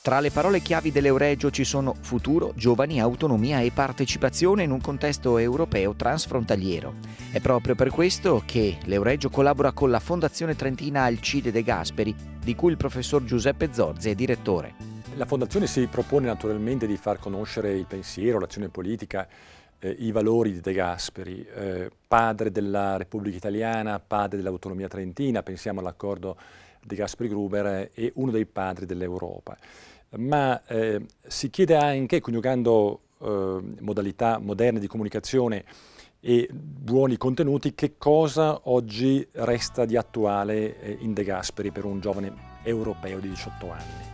Tra le parole chiavi dell'Euregio ci sono futuro, giovani, autonomia e partecipazione in un contesto europeo transfrontaliero. È proprio per questo che l'Euregio collabora con la Fondazione Trentina Alcide De Gasperi, di cui il professor Giuseppe Zorzi è direttore. La Fondazione si propone naturalmente di far conoscere il pensiero, l'azione politica, i valori di De Gasperi, padre della Repubblica Italiana, padre dell'autonomia trentina, pensiamo all'accordo De Gasperi-Gruber, e uno dei padri dell'Europa. Ma si chiede anche, coniugando modalità moderne di comunicazione e buoni contenuti, che cosa oggi resta di attuale in De Gasperi per un giovane europeo di 18 anni.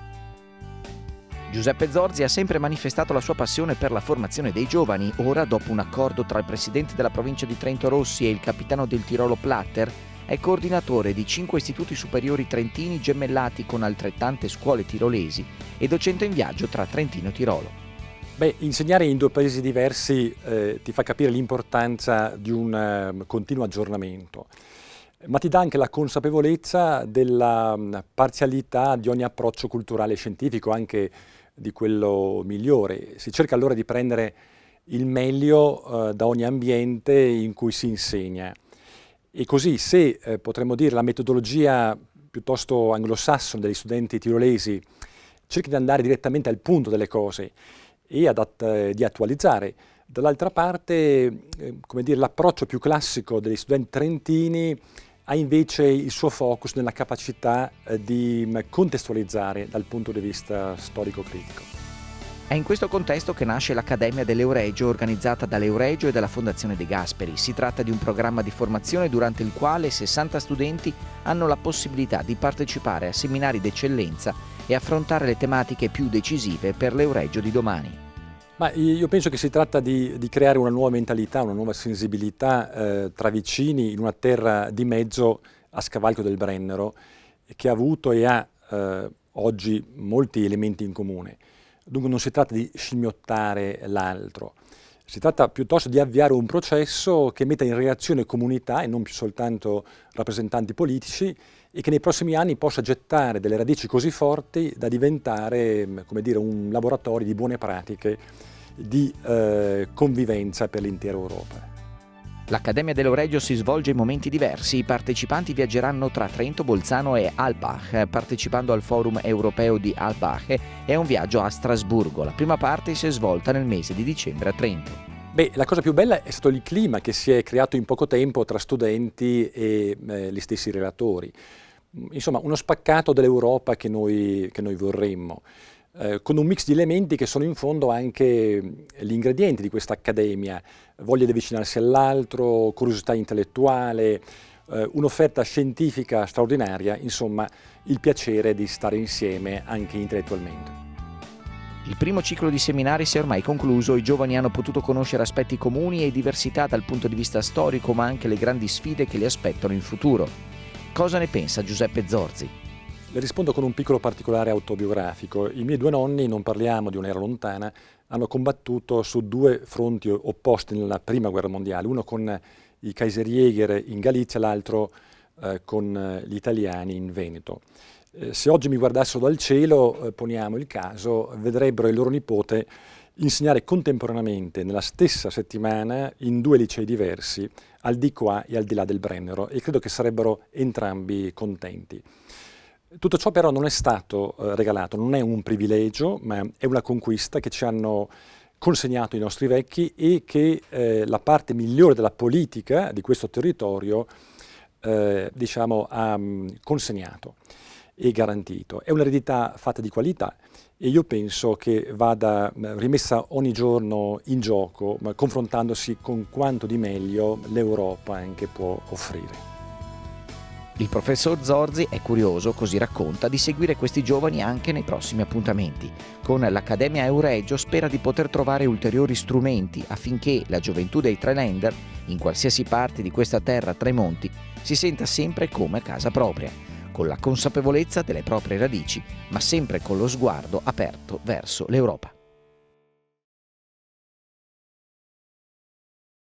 Giuseppe Zorzi ha sempre manifestato la sua passione per la formazione dei giovani. Ora, dopo un accordo tra il presidente della provincia di Trento Rossi e il capitano del Tirolo Platter, è coordinatore di 5 istituti superiori trentini gemellati con altrettante scuole tirolesi e docente in viaggio tra Trentino e Tirolo. Insegnare in 2 paesi diversi ti fa capire l'importanza di un continuo aggiornamento, ma ti dà anche la consapevolezza della parzialità di ogni approccio culturale e scientifico, anche di quello migliore. Si cerca allora di prendere il meglio da ogni ambiente in cui si insegna. E così, se potremmo dire la metodologia piuttosto anglosassone degli studenti tirolesi cerca di andare direttamente al punto delle cose e di attualizzare, dall'altra parte come dire, l'approccio più classico degli studenti trentini ha invece il suo focus nella capacità di contestualizzare dal punto di vista storico-critico. È in questo contesto che nasce l'Accademia dell'Euregio, organizzata dall'Euregio e dalla Fondazione De Gasperi. Si tratta di un programma di formazione durante il quale 60 studenti hanno la possibilità di partecipare a seminari d'eccellenza e affrontare le tematiche più decisive per l'Euregio di domani. Ma io penso che si tratta di creare una nuova mentalità, una nuova sensibilità tra vicini in una terra di mezzo a scavalco del Brennero, che ha avuto e ha oggi molti elementi in comune. Dunque non si tratta di scimmiottare l'altro, si tratta piuttosto di avviare un processo che metta in reazione comunità e non più soltanto rappresentanti politici, e che nei prossimi anni possa gettare delle radici così forti da diventare, come dire, un laboratorio di buone pratiche di convivenza per l'intera Europa. L'Accademia dell'Euregio si svolge in momenti diversi. I partecipanti viaggeranno tra Trento, Bolzano e Albach, partecipando al Forum Europeo di Albach e a un viaggio a Strasburgo. La prima parte si è svolta nel mese di dicembre a Trento. La cosa più bella è stato il clima che si è creato in poco tempo tra studenti e gli stessi relatori. Insomma, uno spaccato dell'Europa che noi vorremmo, con un mix di elementi che sono in fondo anche gli ingredienti di questa accademia: voglia di avvicinarsi all'altro, curiosità intellettuale, un'offerta scientifica straordinaria, insomma il piacere di stare insieme anche intellettualmente. Il primo ciclo di seminari si è ormai concluso, i giovani hanno potuto conoscere aspetti comuni e diversità dal punto di vista storico, ma anche le grandi sfide che li aspettano in futuro. Cosa ne pensa Giuseppe Zorzi? Le rispondo con un piccolo particolare autobiografico. I miei 2 nonni, non parliamo di un'era lontana, hanno combattuto su 2 fronti opposti nella Prima Guerra Mondiale, uno con i Kaiserjäger in Galizia, l'altro con gli italiani in Veneto. Se oggi mi guardassero dal cielo, poniamo il caso, vedrebbero il loro nipote insegnare contemporaneamente nella stessa settimana in 2 licei diversi, al di qua e al di là del Brennero, e credo che sarebbero entrambi contenti. Tutto ciò però non è stato regalato, non è un privilegio, ma è una conquista che ci hanno consegnato i nostri vecchi e che la parte migliore della politica di questo territorio diciamo, ha consegnato e garantito. È un'eredità fatta di qualità e io penso che vada rimessa ogni giorno in gioco, confrontandosi con quanto di meglio l'Europa anche può offrire. Il professor Zorzi è curioso, così racconta, di seguire questi giovani anche nei prossimi appuntamenti. Con l'Accademia Euregio spera di poter trovare ulteriori strumenti affinché la gioventù dei Thailander, in qualsiasi parte di questa terra tra i monti, si senta sempre come a casa propria, con la consapevolezza delle proprie radici, ma sempre con lo sguardo aperto verso l'Europa.